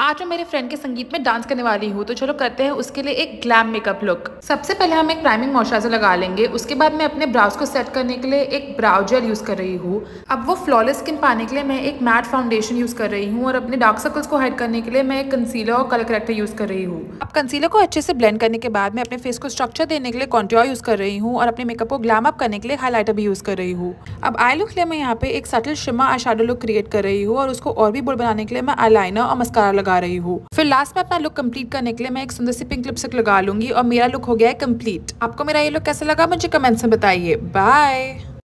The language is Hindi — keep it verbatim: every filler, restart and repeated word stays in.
आज मैं मेरे फ्रेंड के संगीत में डांस करने वाली हूँ, तो चलो करते हैं उसके लिए एक ग्लैम मेकअप लुक। सबसे पहले हम एक प्राइमिंग मॉइस्चराइजर लगा लेंगे। उसके बाद मैं अपने ब्राउज को सेट करने के लिए एक ब्राउ जेल यूज कर रही हूँ। अब वो फ्लॉलेस स्किन पाने के लिए मैं एक मैट फाउंडेशन यूज कर रही हूँ और अपने डार्क सर्कल्स को हाइड करने के लिए मैं एक कंसीलर और कलर करेक्टर यूज कर रही हूँ। अब कंसीलर को अच्छे से ब्लेंड करने के बाद मैं अपने फेस को स्ट्रक्चर देने के लिए कॉन्टूर यूज कर रही हूँ और अपने मेकअप को ग्लैम अप करने के लिए हाईलाइटर भी यूज कर रही हूँ। अब आई लुक के लिए मैं यहाँ पे एक subtle shimmer eye shadow look create कर रही हूँ और उसको और भी बोल्ड बनाने के लिए मैं आईलाइनर और मस्कारा लगा रही हूँ। फिर लास्ट में अपना लुक कंप्लीट करने के लिए मैं एक सुंदर सी पिंक लिपस्टिक लगा लूंगी और मेरा लुक हो गया है कंप्लीट। आपको मेरा ये लुक कैसा लगा मुझे कमेंट्स में बताइए। बाय।